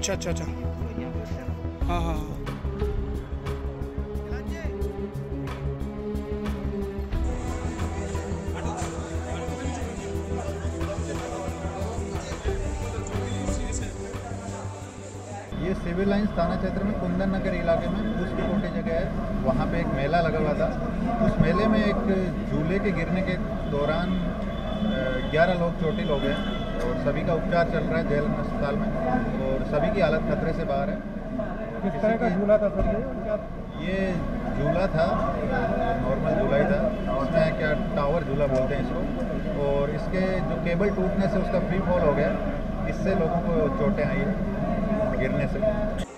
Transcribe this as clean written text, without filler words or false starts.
अच्छा अच्छा अच्छा। हाँ हाँ हाँ। ये सिविल लाइंस थाना क्षेत्र में कुंदन नगर इलाके में पुष्प कोटी जगह है। वहाँ पे एक मेला लगा हुआ था। उस मेले में एक झूले के गिरने के दौरान 11 लोग चोटिल हो गए और सभी का उपचार चल रहा है जेल अस्पताल में और सभी की हालत खतरे से बाहर है। किस तरह का झूला था सर ये झूला था, नॉर्मल झूला ही था। उसमें क्या टावर झूला बोलते हैं इसको, और इसके जो केबल टूटने से उसका फ्री फॉल हो गया। इससे लोगों को चोटें आई गिरने से।